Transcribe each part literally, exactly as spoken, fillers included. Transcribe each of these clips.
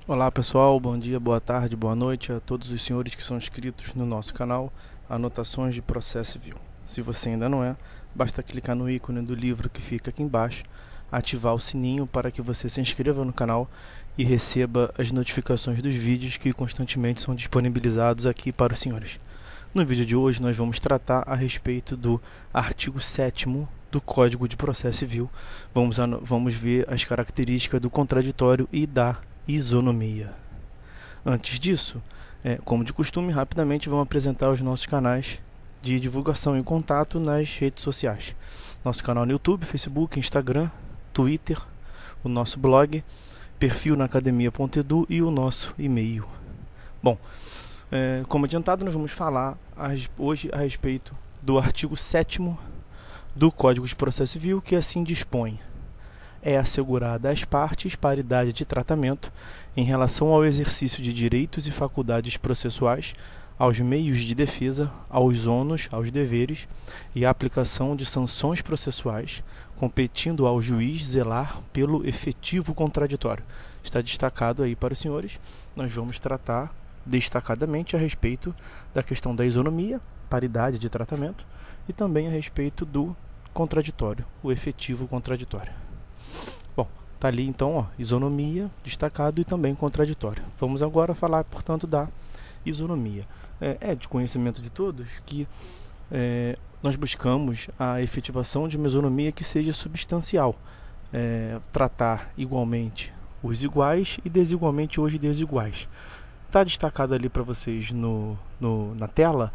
Olá pessoal, bom dia, boa tarde, boa noite a todos os senhores que são inscritos no nosso canal Anotações de Processo Civil. Se você ainda não é, basta clicar no ícone do livro que fica aqui embaixo, ativar o sininho para que você se inscreva no canal e receba as notificações dos vídeos que constantemente são disponibilizados aqui para os senhores. No vídeo de hoje nós vamos tratar a respeito do artigo sétimo do Código de Processo Civil. Vamos, vamos ver as características do contraditório e da isonomia. Antes disso, é, como de costume, rapidamente vamos apresentar os nossos canais de divulgação e contato nas redes sociais. Nosso canal no YouTube, Facebook, Instagram, Twitter, o nosso blog, perfil na academia ponto edu e o nosso e-mail. Bom, é, como adiantado, nós vamos falar a, hoje a respeito do artigo sétimo do Código de Processo Civil, que assim dispõe: é assegurada às partes paridade de tratamento em relação ao exercício de direitos e faculdades processuais, aos meios de defesa, aos ônus, aos deveres e à aplicação de sanções processuais, competindo ao juiz zelar pelo efetivo contraditório. Está destacado aí para os senhores. Nós vamos tratar destacadamente a respeito da questão da isonomia, paridade de tratamento, e também a respeito do contraditório, o efetivo contraditório. Bom, tá ali então, ó, isonomia, destacado e também contraditório. Vamos agora falar, portanto, da isonomia. É, é de conhecimento de todos que é, nós buscamos a efetivação de uma isonomia que seja substancial, é, tratar igualmente os iguais e desigualmente os desiguais. Está destacado ali para vocês no, no, na tela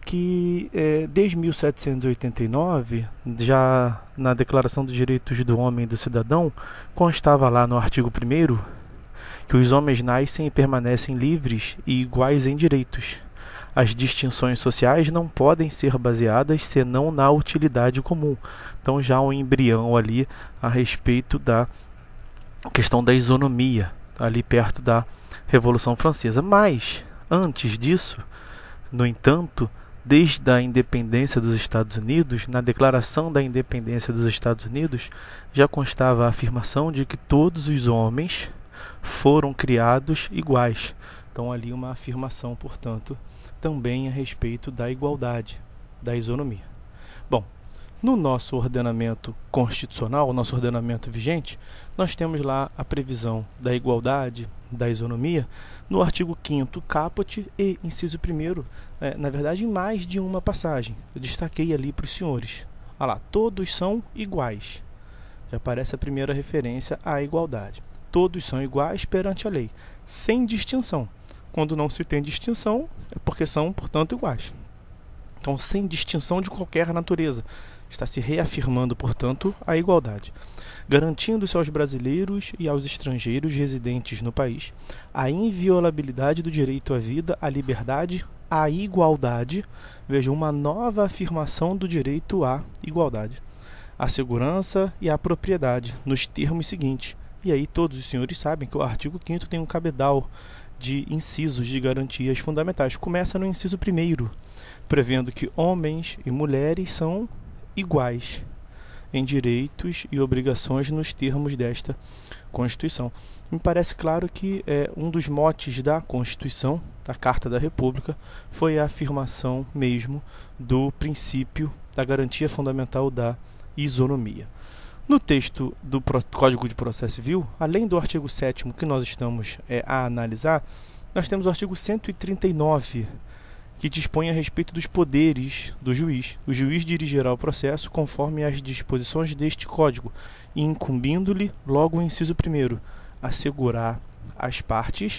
que é, desde mil setecentos e oitenta e nove, já na Declaração dos Direitos do Homem e do Cidadão, constava lá no artigo primeiro que os homens nascem e permanecem livres e iguais em direitos. As distinções sociais não podem ser baseadas senão na utilidade comum. Então já um embrião ali a respeito da questão da isonomia, ali perto da Revolução Francesa. Mas, antes disso, no entanto, desde a independência dos Estados Unidos, na Declaração da Independência dos Estados Unidos, já constava a afirmação de que todos os homens foram criados iguais. Então, ali uma afirmação, portanto, também a respeito da igualdade, da isonomia. Bom, no nosso ordenamento constitucional, nosso ordenamento vigente, nós temos lá a previsão da igualdade, da isonomia, no artigo quinto caput e inciso primeiro, é, na verdade em mais de uma passagem. Eu destaquei ali para os senhores. Olha lá, todos são iguais. Já aparece a primeira referência à igualdade. Todos são iguais perante a lei, sem distinção. Quando não se tem distinção, é porque são, portanto, iguais. Então, sem distinção de qualquer natureza. Está se reafirmando, portanto, a igualdade, garantindo-se aos brasileiros e aos estrangeiros residentes no país a inviolabilidade do direito à vida, à liberdade, à igualdade. Veja, uma nova afirmação do direito à igualdade, à segurança e à propriedade, nos termos seguintes. E aí todos os senhores sabem que o artigo quinto tem um cabedal de incisos de garantias fundamentais. Começa no inciso primeiro, prevendo que homens e mulheres são iguais em direitos e obrigações nos termos desta Constituição. Me parece claro que é, um dos motes da Constituição, da Carta da República, foi a afirmação mesmo do princípio da garantia fundamental da isonomia. No texto do Código de Processo Civil, além do artigo sétimo que nós estamos é, a analisar, nós temos o artigo cento e trinta e nove, que dispõe a respeito dos poderes do juiz. O juiz dirigirá o processo conforme as disposições deste Código, e incumbindo-lhe, logo o inciso primeiro, assegurar às partes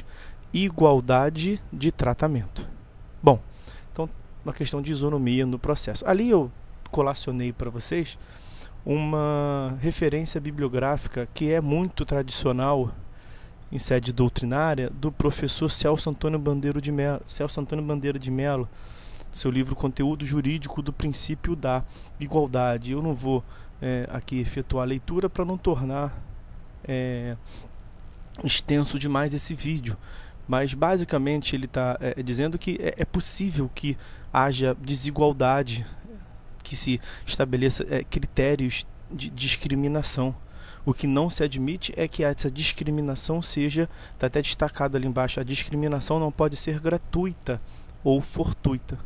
igualdade de tratamento. Bom, então, uma questão de isonomia no processo. Ali eu colacionei para vocês uma referência bibliográfica que é muito tradicional em sede doutrinária, do professor Celso Antônio Bandeira de Mello, Celso Antônio Bandeira de Mello, seu livro Conteúdo Jurídico do Princípio da Igualdade. Eu não vou é, aqui efetuar a leitura para não tornar é, extenso demais esse vídeo, mas basicamente ele está é, dizendo que é, é possível que haja desigualdade, que se estabeleça é, critérios de discriminação O que não se admite é que essa discriminação seja, está até destacado ali embaixo, a discriminação não pode ser gratuita ou fortuita.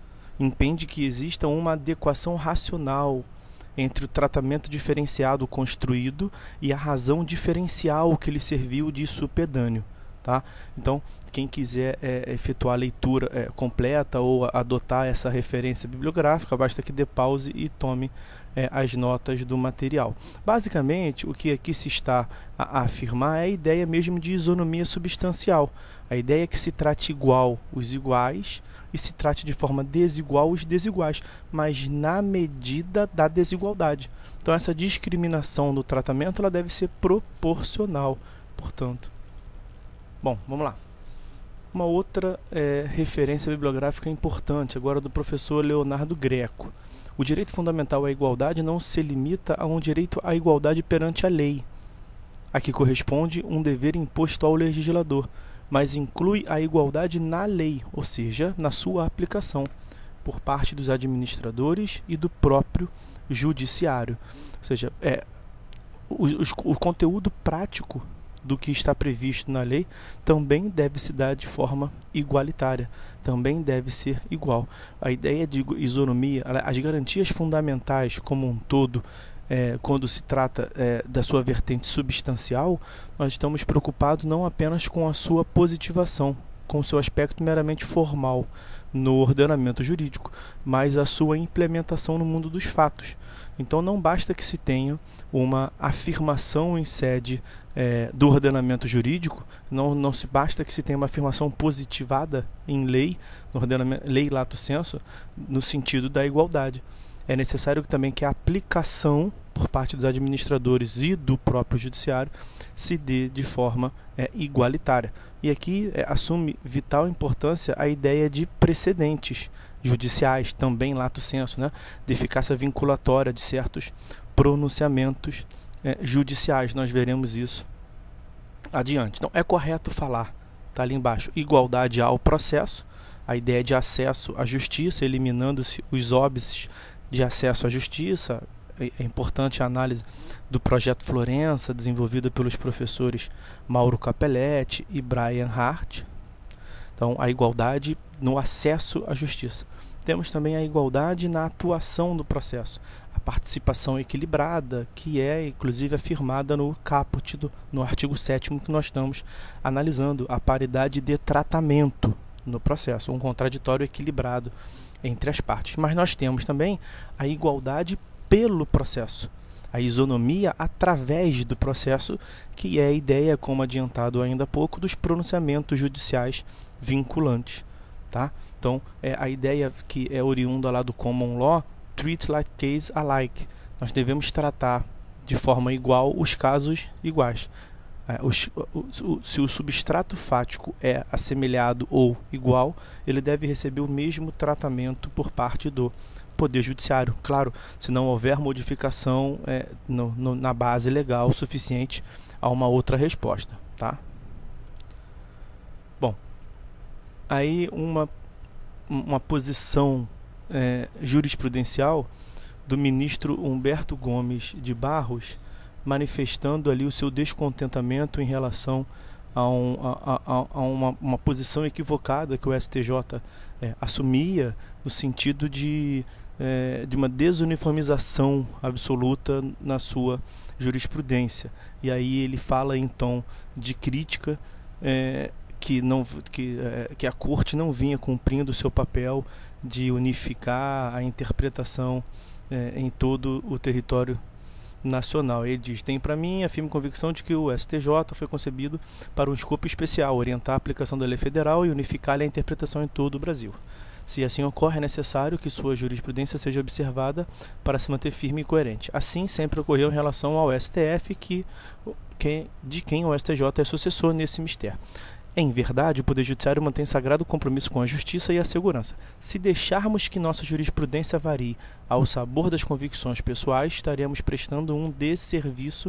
Impede que exista uma adequação racional entre o tratamento diferenciado construído e a razão diferencial que lhe serviu de supedâneo. Tá? Então, quem quiser é, efetuar a leitura é, completa ou adotar essa referência bibliográfica, basta que dê pause e tome é, as notas do material. Basicamente, o que aqui se está a, a afirmar é a ideia mesmo de isonomia substancial. A ideia é que se trate igual os iguais e se trate de forma desigual os desiguais, mas na medida da desigualdade. Então, essa discriminação no tratamento ela deve ser proporcional, portanto. Bom, vamos lá. Uma outra é, referência bibliográfica importante, agora do professor Leonardo Greco. O direito fundamental à igualdade não se limita a um direito à igualdade perante a lei, a que corresponde um dever imposto ao legislador, mas inclui a igualdade na lei, ou seja, na sua aplicação, por parte dos administradores e do próprio judiciário. Ou seja, é, o, o, o conteúdo prático do que está previsto na lei também deve se dar de forma igualitária, também deve ser igual. A ideia de isonomia, as garantias fundamentais como um todo, é, quando se trata é, da sua vertente substancial, nós estamos preocupados não apenas com a sua positivação, com o seu aspecto meramente formal no ordenamento jurídico, mas a sua implementação no mundo dos fatos. Então não basta que se tenha uma afirmação em sede é, do ordenamento jurídico, não, não se basta que se tenha uma afirmação positivada em lei, no ordenamento, lei lato sensu, no sentido da igualdade. É necessário também que a aplicação por parte dos administradores e do próprio judiciário se dê de forma é, igualitária. E aqui é, assume vital importância a ideia de precedentes judiciais, também lato sensu, né, de eficácia vinculatória de certos pronunciamentos é, judiciais. Nós veremos isso adiante. Então, é correto falar, está ali embaixo, igualdade ao processo, a ideia de acesso à justiça, eliminando-se os óbices de acesso à justiça. É importante a análise do projeto Florença, desenvolvida pelos professores Mauro Capelletti e Brian Hart. Então, a igualdade no acesso à justiça. Temos também a igualdade na atuação do processo, a participação equilibrada, que é inclusive afirmada no caput, do, no artigo sétimo que nós estamos analisando, a paridade de tratamento no processo, um contraditório equilibrado entre as partes. Mas nós temos também a igualdade pelo processo, a isonomia através do processo, que é a ideia, como adiantado ainda há pouco, dos pronunciamentos judiciais vinculantes. Tá? Então, é a ideia que é oriunda lá do Common Law, treat like case alike. Nós devemos tratar de forma igual os casos iguais. É, os, o, o, se o substrato fático é assemelhado ou igual, ele deve receber o mesmo tratamento por parte do Poder Judiciário. Claro, se não houver modificação é, no, no, na base legal suficiente a uma outra resposta. Tá? Bom, aí uma, uma posição é, jurisprudencial do ministro Humberto Gomes de Barros, manifestando ali o seu descontentamento em relação a, um, a, a, a uma, uma posição equivocada que o S T J é, assumia, no sentido de, é, de uma desuniformização absoluta na sua jurisprudência. E aí ele fala em tom de crítica, é, que, não, que, é, que a Corte não vinha cumprindo o seu papel de unificar a interpretação é, em todo o território nacional. Ele diz: tem para mim a firme convicção de que o S T J foi concebido para um escopo especial, orientar a aplicação da lei federal e unificar a interpretação em todo o Brasil. Se assim ocorre, é necessário que sua jurisprudência seja observada para se manter firme e coerente. Assim sempre ocorreu em relação ao S T F, que, que, de quem o S T J é sucessor nesse mistério. Em verdade, o Poder Judiciário mantém sagrado compromisso com a justiça e a segurança. Se deixarmos que nossa jurisprudência varie ao sabor das convicções pessoais, estaremos prestando um desserviço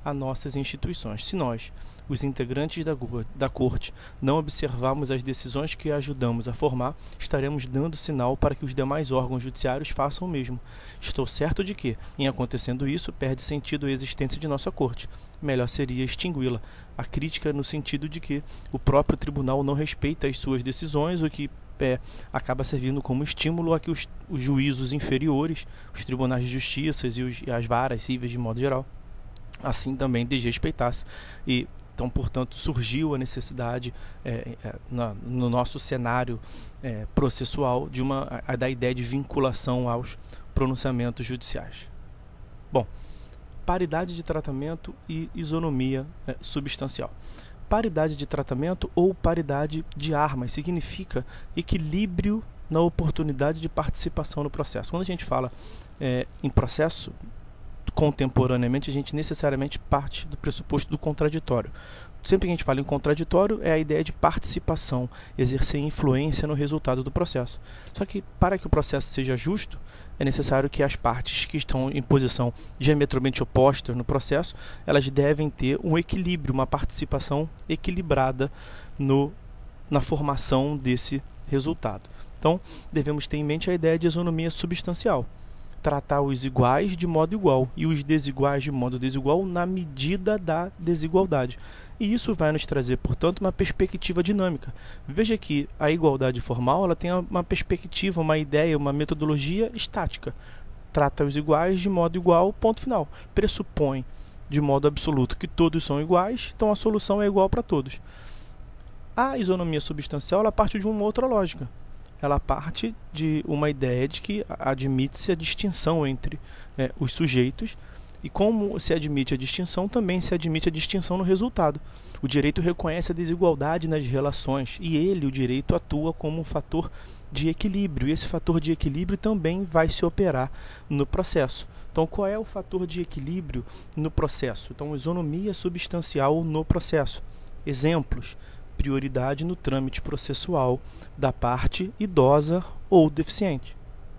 a nossas instituições. Se nós, os integrantes da, da Corte, não observarmos as decisões que ajudamos a formar, estaremos dando sinal para que os demais órgãos judiciários façam o mesmo. Estou certo de que, em acontecendo isso, perde sentido a existência de nossa Corte. Melhor seria extingui-la. A crítica no sentido de que o próprio tribunal não respeita as suas decisões, o que é, acaba servindo como estímulo a que os, os juízos inferiores, os tribunais de justiça e, os, e as varas cíveis de modo geral, assim também desrespeitasse. E então, portanto, surgiu a necessidade é, é, na, no nosso cenário é, processual de uma, a, da ideia de vinculação aos pronunciamentos judiciais. Bom, paridade de tratamento e isonomia é, substancial. Paridade de tratamento ou paridade de armas significa equilíbrio na oportunidade de participação no processo. Quando a gente fala é, em processo, contemporaneamente, a gente necessariamente parte do pressuposto do contraditório. Sempre que a gente fala em contraditório, é a ideia de participação, exercer influência no resultado do processo. Só que, para que o processo seja justo, é necessário que as partes que estão em posição diametralmente oposta no processo, elas devem ter um equilíbrio, uma participação equilibrada no, na formação desse resultado. Então, devemos ter em mente a ideia de isonomia substancial. Tratar os iguais de modo igual e os desiguais de modo desigual na medida da desigualdade. E isso vai nos trazer, portanto, uma perspectiva dinâmica. Veja que a igualdade formal ela tem uma perspectiva, uma ideia, uma metodologia estática. Trata os iguais de modo igual, ponto final. Pressupõe de modo absoluto que todos são iguais, então a solução é igual para todos. A isonomia substancial ela parte de uma outra lógica. Ela parte de uma ideia de que admite-se a distinção entre é, os sujeitos, e como se admite a distinção, também se admite a distinção no resultado. O direito reconhece a desigualdade nas relações, e ele, o direito, atua como um fator de equilíbrio, e esse fator de equilíbrio também vai se operar no processo. Então, qual é o fator de equilíbrio no processo? Então, isonomia substancial no processo. Exemplos: prioridade no trâmite processual da parte idosa ou deficiente.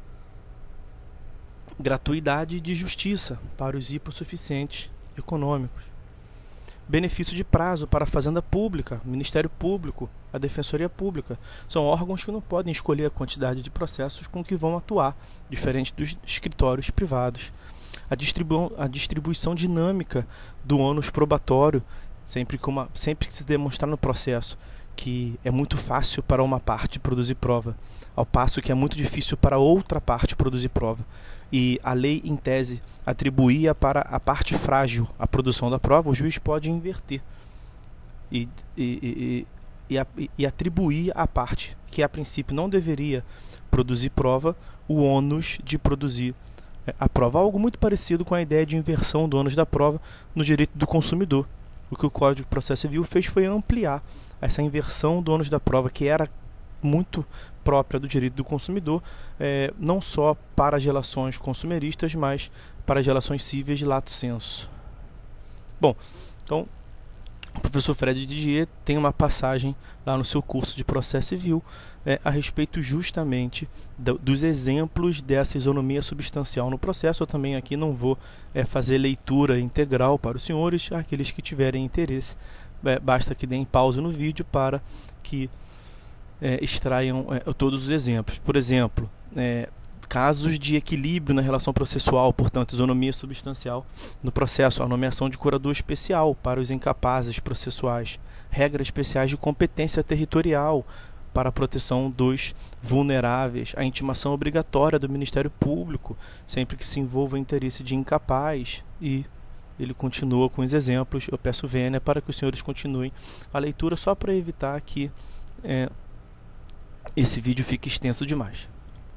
Gratuidade de justiça para os hipossuficientes econômicos. Benefício de prazo para a Fazenda Pública, Ministério Público, a Defensoria Pública. São órgãos que não podem escolher a quantidade de processos com que vão atuar, diferente dos escritórios privados. A, distribu a distribuição dinâmica do ônus probatório, Sempre que, uma, sempre que se demonstrar no processo que é muito fácil para uma parte produzir prova, ao passo que é muito difícil para outra parte produzir prova. E a lei, em tese, atribuía para a parte frágil a produção da prova, o juiz pode inverter e, e, e, e, e atribuir à parte que, a princípio, não deveria produzir prova, o ônus de produzir a prova. Algo muito parecido com a ideia de inversão do ônus da prova no direito do consumidor. O que o Código de Processo Civil fez foi ampliar essa inversão do ônus da prova, que era muito própria do direito do consumidor, é, não só para as relações consumeristas, mas para as relações cíveis de lato sensu. Bom, então, o professor Fred Didier tem uma passagem lá no seu curso de Processo Civil é, a respeito justamente do, dos exemplos dessa isonomia substancial no processo. Eu também aqui não vou é, fazer leitura integral para os senhores, aqueles que tiverem interesse, é, basta que deem pausa no vídeo para que é, extraiam é, todos os exemplos. Por exemplo, é, casos de equilíbrio na relação processual, portanto, isonomia substancial no processo, a nomeação de curador especial para os incapazes processuais, regras especiais de competência territorial para a proteção dos vulneráveis, a intimação obrigatória do Ministério Público, sempre que se envolva o interesse de incapaz, e ele continua com os exemplos. Eu peço vênia para que os senhores continuem a leitura, só para evitar que é, esse vídeo fique extenso demais.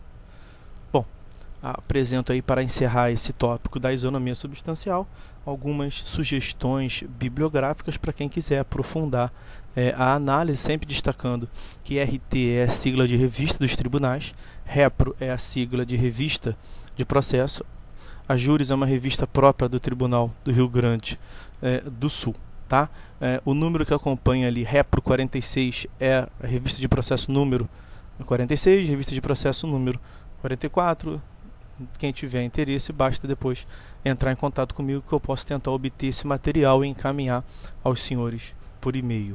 Apresento aí, para encerrar esse tópico da isonomia substancial, algumas sugestões bibliográficas para quem quiser aprofundar é, a análise, sempre destacando que R T é a sigla de Revista dos Tribunais, REPRO é a sigla de Revista de Processo, a Júris é uma revista própria do Tribunal do Rio Grande é, do Sul. Tá? É, o número que acompanha ali, REPRO quarenta e seis, é a Revista de Processo número quarenta e seis, Revista de Processo número quarenta e quatro, Quem tiver interesse, basta depois entrar em contato comigo que eu posso tentar obter esse material e encaminhar aos senhores por e-mail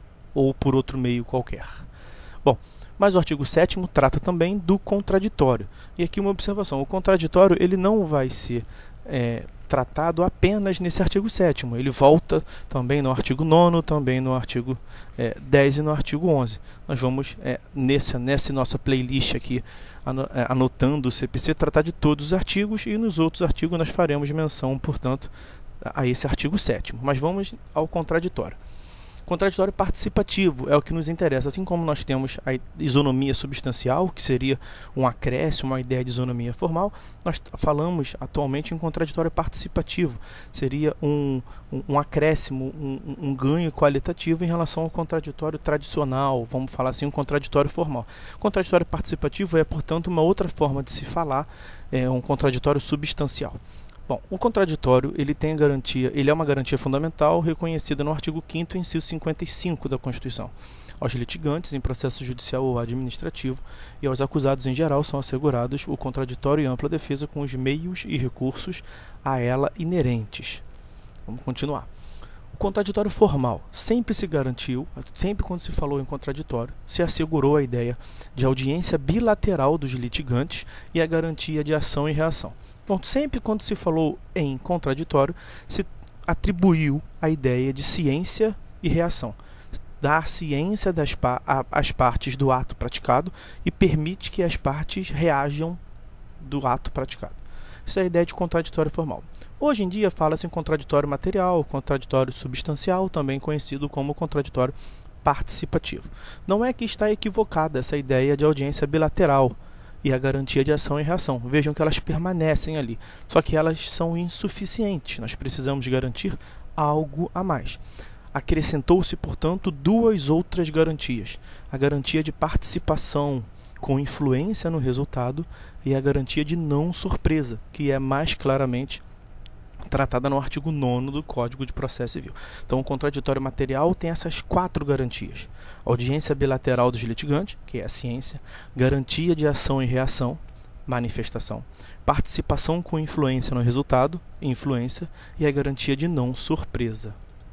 ou por outro meio qualquer. Bom, mas o artigo sétimo trata também do contraditório. E aqui uma observação, o contraditório ele não vai ser é, tratado apenas nesse artigo sétimo, ele volta também no artigo nono, também no artigo é, dez e no artigo onze. Nós vamos, é, nessa, nessa nossa playlist aqui, anotando o C P C, tratar de todos os artigos, e nos outros artigos nós faremos menção, portanto, a esse artigo sétimo. Mas vamos ao contraditório. Contraditório participativo é o que nos interessa, assim como nós temos a isonomia substancial, que seria um acréscimo, uma ideia de isonomia formal, nós falamos atualmente em contraditório participativo, seria um, um, um acréscimo, um, um ganho qualitativo em relação ao contraditório tradicional, vamos falar assim, um contraditório formal. Contraditório participativo é, portanto, uma outra forma de se falar, é um contraditório substancial. Bom, o contraditório ele tem garantia, ele é uma garantia fundamental reconhecida no artigo quinto, inciso cinquenta e cinco da Constituição. Aos litigantes em processo judicial ou administrativo e aos acusados em geral são assegurados o contraditório e ampla defesa com os meios e recursos a ela inerentes. Vamos continuar. O contraditório formal sempre se garantiu, sempre quando se falou em contraditório, se assegurou a ideia de audiência bilateral dos litigantes e a garantia de ação e reação. Então, sempre quando se falou em contraditório, se atribuiu a ideia de ciência e reação. Dar ciência das pa às partes do ato praticado e permite que as partes reajam do ato praticado. Isso é a ideia de contraditório formal. Hoje em dia fala-se em contraditório material, contraditório substancial, também conhecido como contraditório participativo. Não é que está equivocada essa ideia de audiência bilateral e a garantia de ação e reação. Vejam que elas permanecem ali, só que elas são insuficientes. Nós precisamos garantir algo a mais. Acrescentou-se, portanto, duas outras garantias. A garantia de participação com influência no resultado e a garantia de não surpresa, que é mais claramente tratada no artigo nono do Código de Processo Civil. Então, o contraditório material tem essas quatro garantias. Audiência bilateral dos litigantes, que é a ciência, garantia de ação e reação, manifestação, participação com influência no resultado, influência, e a garantia de não surpresa.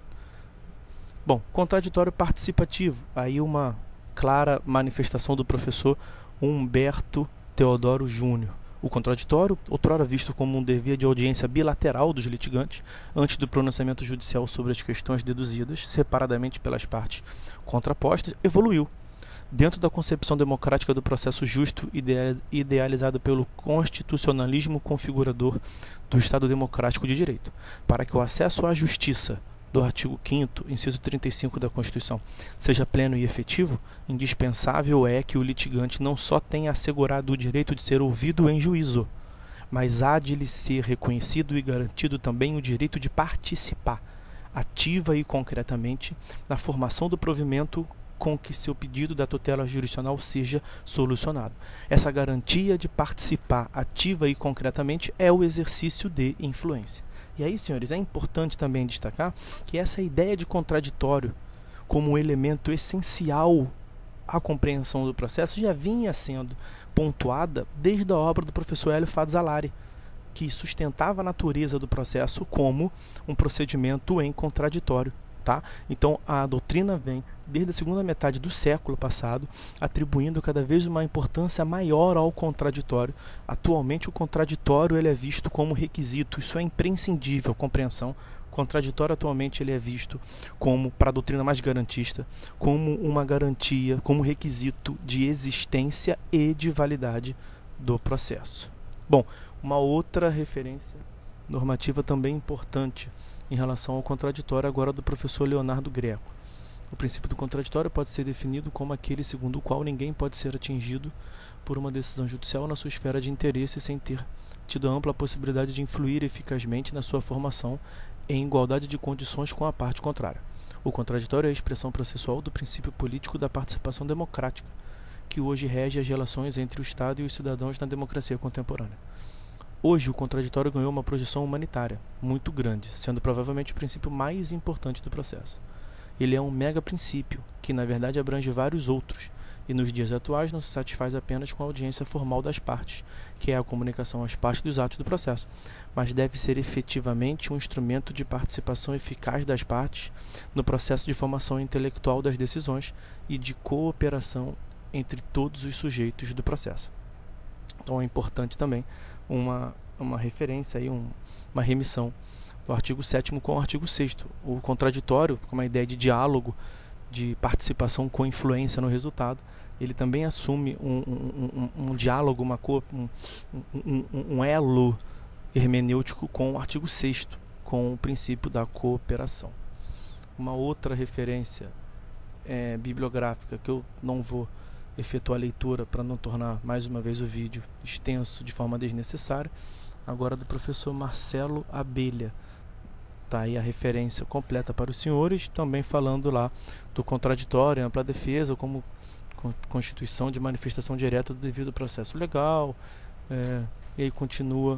Bom, contraditório participativo, aí uma clara manifestação do professor Humberto Teodoro Júnior. O contraditório, outrora visto como um dever de audiência bilateral dos litigantes, antes do pronunciamento judicial sobre as questões deduzidas, separadamente pelas partes contrapostas, evoluiu, dentro da concepção democrática do processo justo idealizado pelo constitucionalismo configurador do Estado Democrático de Direito, para que o acesso à justiça do artigo quinto, inciso trinta e cinco da Constituição, seja pleno e efetivo, indispensável é que o litigante não só tenha assegurado o direito de ser ouvido em juízo, mas há de lhe ser reconhecido e garantido também o direito de participar, ativa e concretamente, na formação do provimento com que seu pedido da tutela jurisdicional seja solucionado. Essa garantia de participar ativa e concretamente é o exercício de influência. E aí, senhores, é importante também destacar que essa ideia de contraditório como um elemento essencial à compreensão do processo já vinha sendo pontuada desde a obra do professor Hélio Fazzolari, que sustentava a natureza do processo como um procedimento em contraditório. Tá? Então, a doutrina vem, desde a segunda metade do século passado, atribuindo cada vez uma importância maior ao contraditório. Atualmente, o contraditório ele é visto como requisito, isso é imprescindível, a compreensão. O contraditório, atualmente, ele é visto como, para a doutrina mais garantista, como uma garantia, como requisito de existência e de validade do processo. Bom, uma outra referência normativa também importante em relação ao contraditório agora do professor Leonardo Greco. O princípio do contraditório pode ser definido como aquele segundo o qual ninguém pode ser atingido por uma decisão judicial na sua esfera de interesse sem ter tido ampla possibilidade de influir eficazmente na sua formação em igualdade de condições com a parte contrária. O contraditório é a expressão processual do princípio político da participação democrática, que hoje rege as relações entre o Estado e os cidadãos na democracia contemporânea. Hoje, o contraditório ganhou uma projeção humanitária muito grande, sendo provavelmente o princípio mais importante do processo. Ele é um mega princípio, que na verdade abrange vários outros, e nos dias atuais não se satisfaz apenas com a audiência formal das partes, que é a comunicação às partes dos atos do processo, mas deve ser efetivamente um instrumento de participação eficaz das partes no processo de formação intelectual das decisões e de cooperação entre todos os sujeitos do processo. Então é importante também uma, uma referência, aí, um, uma remissão do artigo sétimo com o artigo sexto. O contraditório, com uma ideia de diálogo, de participação com influência no resultado, ele também assume um, um, um, um diálogo, uma co um, um, um elo hermenêutico com o artigo sexto, com o princípio da cooperação. Uma outra referência é, bibliográfica, que eu não vou efetuar a leitura para não tornar mais uma vez o vídeo extenso de forma desnecessária, agora do professor Marcelo Abelha. Está aí a referência completa para os senhores, também falando lá do contraditório, ampla defesa, como constituição de manifestação direta do devido processo legal, é, e aí continua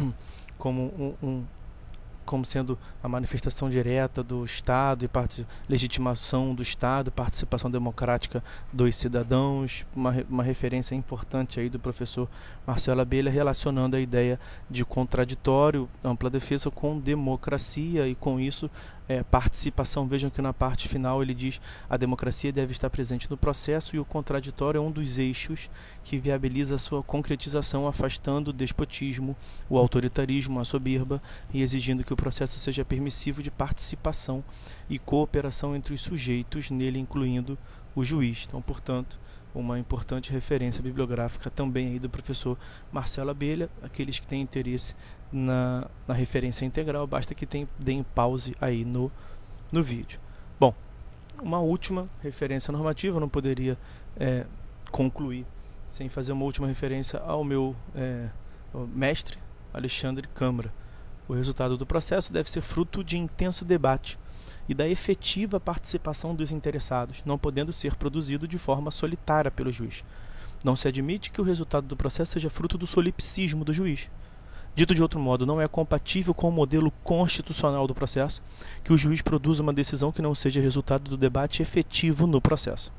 como, um, um, como sendo a manifestação direta do Estado e legitimação do Estado, participação democrática dos cidadãos, uma, uma referência importante aí do professor Marcelo Abelha, relacionando a ideia de contraditório, ampla defesa, com democracia e com isso é, participação. Vejam que na parte final ele diz: a democracia deve estar presente no processo e o contraditório é um dos eixos que viabiliza a sua concretização, afastando o despotismo, o autoritarismo, a soberba e exigindo que o processo seja permissivo de participação e cooperação entre os sujeitos nele, incluindo o juiz. Então, portanto, uma importante referência bibliográfica também aí do professor Marcelo Abelha. Aqueles que têm interesse na, na referência integral, basta que tem, deem pause aí no, no vídeo. Bom, uma última referência normativa, eu não poderia é, concluir sem fazer uma última referência ao meu é, ao mestre Alexandre Câmara. O resultado do processo deve ser fruto de intenso debate e da efetiva participação dos interessados, não podendo ser produzido de forma solitária pelo juiz. Não se admite que o resultado do processo seja fruto do solipsismo do juiz. Dito de outro modo, não é compatível com o modelo constitucional do processo que o juiz produza uma decisão que não seja resultado do debate efetivo no processo.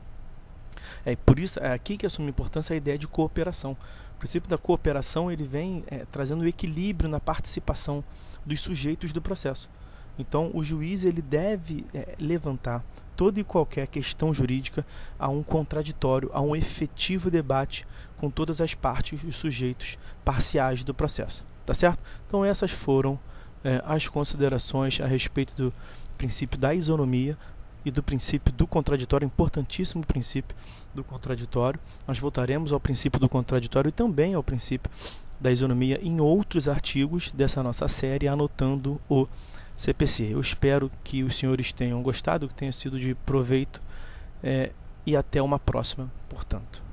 É por isso é aqui que assume importância a ideia de cooperação. O princípio da cooperação ele vem é, trazendo equilíbrio na participação dos sujeitos do processo. Então, o juiz ele deve é, levantar toda e qualquer questão jurídica a um contraditório, a um efetivo debate com todas as partes, os sujeitos parciais do processo. Tá certo? Então, essas foram é, as considerações a respeito do princípio da isonomia e do princípio do contraditório, importantíssimo princípio do contraditório. Nós voltaremos ao princípio do contraditório e também ao princípio da isonomia em outros artigos dessa nossa série, anotando o C P C. Eu espero que os senhores tenham gostado, que tenha sido de proveito, é, e até uma próxima, portanto.